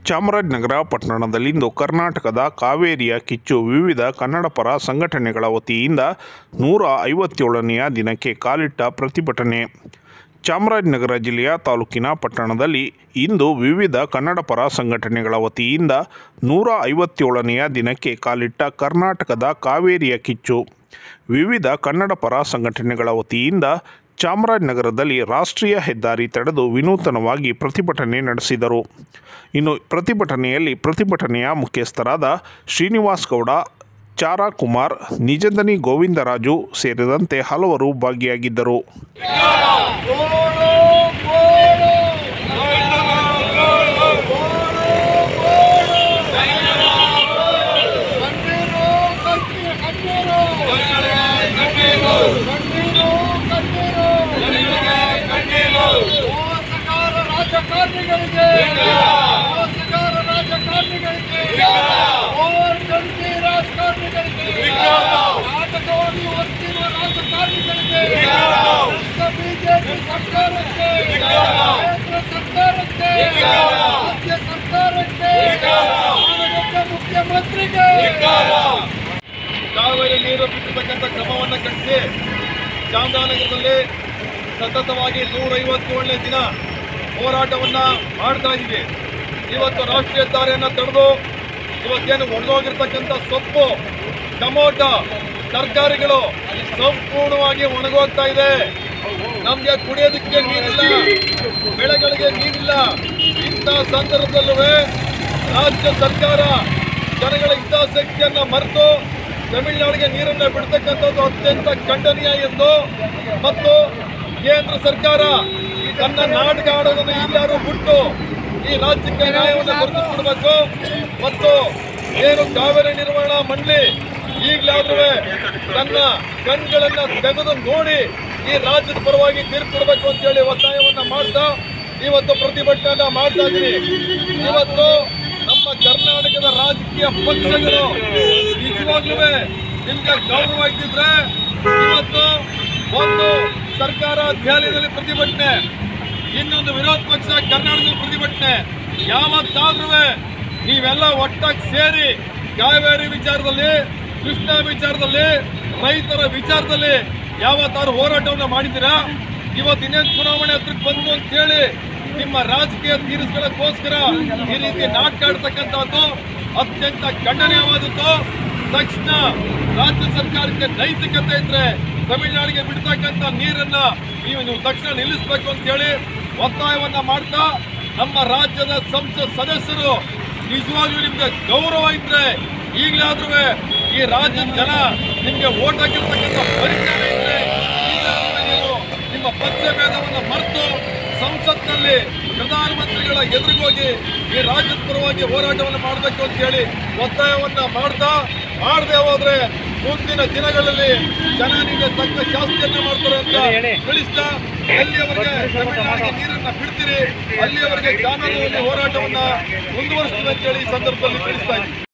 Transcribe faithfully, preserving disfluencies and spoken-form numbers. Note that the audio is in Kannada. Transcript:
ಚಾಮರಾಜನಗರ ಪಟ್ಟಣದಲ್ಲಿಂದು ಕರ್ನಾಟಕದ ಕಾವೇರಿಯ ಕಿಚ್ಚು ವಿವಿಧ ಕನ್ನಡಪರ ಸಂಘಟನೆಗಳ ವತಿಯಿಂದ ನೂರ ಐವತ್ತೇಳನೆಯ ದಿನಕ್ಕೆ ಕಾಲಿಟ್ಟ ಪ್ರತಿಭಟನೆ. ಚಾಮರಾಜನಗರ ಜಿಲ್ಲೆಯ ತಾಲೂಕಿನ ಪಟ್ಟಣದಲ್ಲಿ ಇಂದು ವಿವಿಧ ಕನ್ನಡಪರ ಸಂಘಟನೆಗಳ ವತಿಯಿಂದ ನೂರ ಐವತ್ತೇಳನೆಯ ದಿನಕ್ಕೆ ಕಾಲಿಟ್ಟ ಕರ್ನಾಟಕದ ಕಾವೇರಿಯ ಕಿಚ್ಚು ವಿವಿಧ ಕನ್ನಡಪರ ಸಂಘಟನೆಗಳ ವತಿಯಿಂದ ಚಾಮರಾಜನಗರದಲ್ಲಿ ರಾಷ್ಟ್ರೀಯ ಹೆದ್ದಾರಿ ತಡೆದು ವಿನೂತನವಾಗಿ ಪ್ರತಿಭಟನೆ ನಡೆಸಿದರು. ಇನ್ನು ಪ್ರತಿಭಟನೆಯಲ್ಲಿ ಪ್ರತಿಭಟನೆಯ ಮುಖ್ಯಸ್ಥರಾದ ಶ್ರೀನಿವಾಸ್ ಗೌಡ, ಚಾರಾ ಕುಮಾರ್, ನಿಜದನಿ ಗೋವಿಂದರಾಜು ಸೇರಿದಂತೆ ಹಲವರು ಭಾಗಿಯಾಗಿದ್ದರು. ರಾಜಕಾರಣಿಗಳಿಗೆ ಮೋಸಗಾರ ರಾಜಕಾರಣಿಗಳಿಗೆ ಓರ್ಗಂಟಿ ರಾಜಕಾರಣಿಗಳಿಗೆ ನಾಟಕವಾಗಿ ವರ್ತಿರುವ ರಾಜಕಾರಣಿಗಳಿಗೆ ಬಿಜೆಪಿ ಸರ್ಕಾರಕ್ಕೆ ಕೇಂದ್ರ ಸರ್ಕಾರಕ್ಕೆ ರಾಜ್ಯ ಸರ್ಕಾರಕ್ಕೆ ಮುಖ್ಯಮಂತ್ರಿಗೆ ಕಾವೇರಿ ನೀರು ಬಿಟ್ಟಿರ್ತಕ್ಕಂಥ ಕ್ರಮವನ್ನು ಖಂಡಿಸಿ ಚಾಮರಾಜನಗರದಲ್ಲಿ ಸತತವಾಗಿ ನೂರೈವತ್ತೇಳನೇ ದಿನ ಹೋರಾಟವನ್ನು ಮಾಡ್ತಾ ಇದ್ದೀವಿ. ಇವತ್ತು ರಾಷ್ಟ್ರೀಯ ಹೆದ್ದಾರಿಯನ್ನು ತಡೆದು ಇವತ್ತೇನು ಒಣಗೋಗಿರ್ತಕ್ಕಂಥ ಸೊಪ್ಪು, ಟೊಮೊಟೊ, ತರಕಾರಿಗಳು ಸಂಪೂರ್ಣವಾಗಿ ಒಣಗೋಗ್ತಾ ಇದೆ. ನಮಗೆ ಕುಡಿಯೋದಕ್ಕೆ ನೀರಿಲ್ಲ, ಬೆಳೆಗಳಿಗೆ ನೀರಿಲ್ಲ. ಇಂಥ ಸಂದರ್ಭದಲ್ಲೂ ರಾಜ್ಯ ಸರ್ಕಾರ ಜನಗಳ ಹಿತಾಸಕ್ತಿಯನ್ನು ಮರೆತು ತಮಿಳುನಾಡಿಗೆ ನೀರನ್ನು ಬಿಡ್ತಕ್ಕಂಥದ್ದು ಅತ್ಯಂತ ಖಂಡನೀಯ ಎಂದು ಮತ್ತು ಕೇಂದ್ರ ಸರ್ಕಾರ ತನ್ನ ನಾಟಕ ಆಡೋದನ್ನು ಎಲ್ಲರೂ ಬಿಟ್ಟು ಈ ರಾಜ್ಯಕ್ಕೆ ನ್ಯಾಯವನ್ನು ದೊರಕಿಸಿಕೊಡಬೇಕು ಮತ್ತು ಏನು ಕಾವೇರಿ ನಿರ್ವಹಣಾ ಮಂಡಳಿ ಈಗಲಾದ್ರೂ ತನ್ನ ಕಣ್ಗಳನ್ನು ತೆಗೆದು ನೋಡಿ ಈ ರಾಜ್ಯದ ಪರವಾಗಿ ತೀರ್ಪು ಕೊಡಬೇಕು ಅಂತೇಳಿ ಒತ್ತಾಯವನ್ನು ಮಾಡ್ತಾ ಇವತ್ತು ಪ್ರತಿಭಟನೆ ಮಾಡ್ತಾ ಇದ್ದೀನಿ. ಇವತ್ತು ನಮ್ಮ ಕರ್ನಾಟಕದ ರಾಜಕೀಯ ಪಕ್ಷಗಳು ನಿಜವಾಗ್ಲೂ ನಿಮ್ಗೆ ಗೌರವ ಇದ್ದಿದ್ರೆ ಇವತ್ತು ಒಂದು ಸರ್ಕಾರ ದೆಹಲಿಯಲ್ಲಿ ಪ್ರತಿಭಟನೆ, ಇನ್ನೊಂದು ವಿರೋಧ ಪಕ್ಷ ಕರ್ನಾಟಕದಲ್ಲಿ ಪ್ರತಿಭಟನೆ, ಯಾವತ್ತಾದ್ರೂ ನೀವೆಲ್ಲ ಒಟ್ಟಾಗಿ ಸೇರಿ ಕಾವೇರಿ ವಿಚಾರದಲ್ಲಿ, ಕೃಷ್ಣ ವಿಚಾರದಲ್ಲಿ, ರೈತರ ವಿಚಾರದಲ್ಲಿ ಯಾವತ್ತಾರು ಹೋರಾಟವನ್ನು ಮಾಡಿದ್ದೀರಾ? ಇವತ್ತು ಇನ್ನೇನು ಚುನಾವಣೆ ಹತ್ರಕ್ಕೆ ಬಂತು ಅಂತೇಳಿ ನಿಮ್ಮ ರಾಜಕೀಯ ತೀರಿಸ್ಕೊಳ್ಳೋಕ್ಕೋಸ್ಕರ ಈ ರೀತಿ ನಾಟಕ ಆಡ್ತಕ್ಕಂಥದ್ದು ಅತ್ಯಂತ ಖಂಡನೀಯವಾದದ್ದು. ತಕ್ಷಣ ರಾಜ್ಯ ಸರ್ಕಾರಕ್ಕೆ ನೈತಿಕತೆ ಇದ್ರೆ ತಮಿಳುನಾಡಿಗೆ ಬಿಡ್ತಕ್ಕಂಥ ನೀರನ್ನ ನೀವು ನೀವು ತಕ್ಷಣ ನಿಲ್ಲಿಸಬೇಕು ಅಂತೇಳಿ ಒತ್ತಾಯವನ್ನ ಮಾಡ್ತಾ ನಮ್ಮ ರಾಜ್ಯದ ಸಂಸತ್ ಸದಸ್ಯರು ನಿಜವಾಗ್ಲೂ ನಿಮ್ಗೆ ಗೌರವ ಇದ್ರೆ ಈಗಲಾದ್ರೂ ಈ ರಾಜ್ಯದ ಜನ ನಿಮ್ಗೆ ಓಟ್ ಹಾಕಿರ್ತಕ್ಕಂಥ ಪರಿಚಯ ಇದ್ರೆ ನೀವು ನಿಮ್ಮ ಪಕ್ಷ ಭೇದವನ್ನು ಮರೆತು ಸಂಸತ್ನಲ್ಲಿ ಪ್ರಧಾನಮಂತ್ರಿಗಳ ಎದುರಿಗೋಗಿ ಈ ರಾಜ್ಯದ ಪರವಾಗಿ ಹೋರಾಟವನ್ನು ಮಾಡಬೇಕು ಅಂತ ಹೇಳಿ ಒತ್ತಾಯವನ್ನ ಮಾಡ್ತಾ ಮಾಡದೆ ಹೋದ್ರೆ ಮುಂದಿನ ದಿನಗಳಲ್ಲಿ ಜನ ನಿಮಗೆ ತಕ್ಕ ಶಾಸ್ತಿಯನ್ನ ಮಾಡ್ತಾರೆ ಅಂತ ತಿಳಿಸ್ತಾ ಎಲ್ಲಿಯವರೆಗೆ ತಮಿಳುನಾಡಿಗೆ ನೀರನ್ನ ಬಿಡ್ತೀರಿ ಅಲ್ಲಿಯವರೆಗೆ ಕಾನೂನಿನಲ್ಲಿ ಹೋರಾಟವನ್ನ ಮುಂದುವರಿಸ್ತೀವಿ ಅಂತ ಹೇಳಿ ಈ ಸಂದರ್ಭದಲ್ಲಿ ತಿಳಿಸ್ತಾ ಇದ್ದೀವಿ.